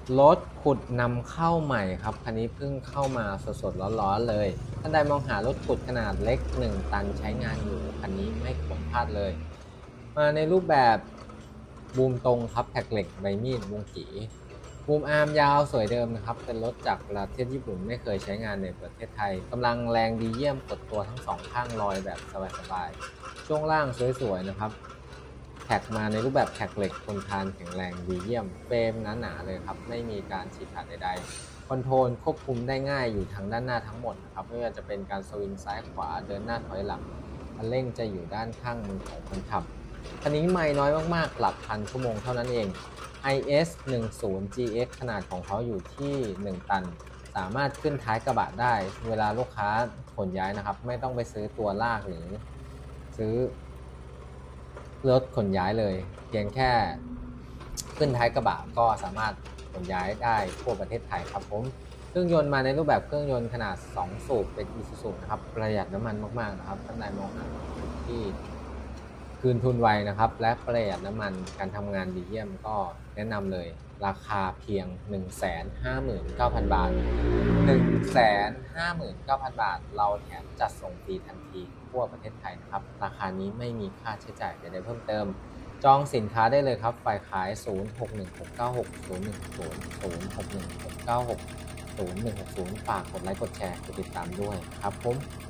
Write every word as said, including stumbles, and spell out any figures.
รถขุดนำเข้าใหม่ครับคันนี้เพิ่งเข้ามาสดๆร้อนๆเลยท่านใดมองหารถขุดขนาดเล็กหนึ่งตันใช้งานอยู่คันนี้ไม่ควรพลาดเลยมาในรูปแบบบูมตรงครับแท็กเหล็กใบมีดวงกีบูมอาร์มยาวสวยเดิมนะครับเป็นรถจากประเทศญี่ปุ่นไม่เคยใช้งานในประเทศไทยกำลังแรงดีเยี่ยมกดตัวทั้งสองข้างลอยแบบสบายๆช่วงล่างสวยๆนะครับ แท็กมาในรูปแบบแท็กเหล็กทนทานแข็งแรงดีเยี่ยมเฟรมหนาๆเลยครับไม่มีการฉีกขาดใดๆคอนโทรลควบคุมได้ง่ายอยู่ทางด้านหน้าทั้งหมดนะครับไม่ว่าจะเป็นการสวิงซ้ายขวาเดินหน้าถอยหลังคันเร่งจะอยู่ด้านข้างมือของคนขับคันนี้ไม่น้อยมากๆหลักพันชั่วโมงเท่านั้นเอง ไอ เอส หนึ่งสิบ จี เอ็กซ์ ขนาดของเขาอยู่ที่หนึ่งตันสามารถขึ้นท้ายกระบะได้เวลาลูกค้าขนย้ายนะครับไม่ต้องไปซื้อตัวลากหรือซื้อ รถขนย้ายเลยเพียงแค่ขึ้นท้ายกระบะก็สามารถขนย้ายได้ทั่วประเทศไทยครับผมเครื่องยนต์มาในรูปแบบเครื่องยนต์ขนาดสองสูบเป็น Isuzu นะครับประหยัดน้ำมันมากๆนะครับท่านใดมองหาที่คืนทุนไวนะครับและประหยัดน้ำมันการทำงานดีเยี่ยมก็แนะนำเลยราคาเพียง หนึ่งแสนห้าหมื่นเก้าพัน บาท หนึ่งแสนห้าหมื่นเก้าพัน บาทเราแถมจัดส่งฟรีทันทีทั่วประเทศไทยนะครับราคานี้ไม่มีค่าใช้จ่ายใดๆเพิ่มเติมจองสินค้าได้เลยครับฝ่ายขายศูนย์ หก หนึ่ง หก เก้า หก ศูนย์ หนึ่ง ศูนย์ ศูนย์ หก หนึ่ง หก เก้า หก ศูนย์ หนึ่ง หก ศูนย์ฝากกดไลค์กดแชร์กดติดตามด้วยครับผม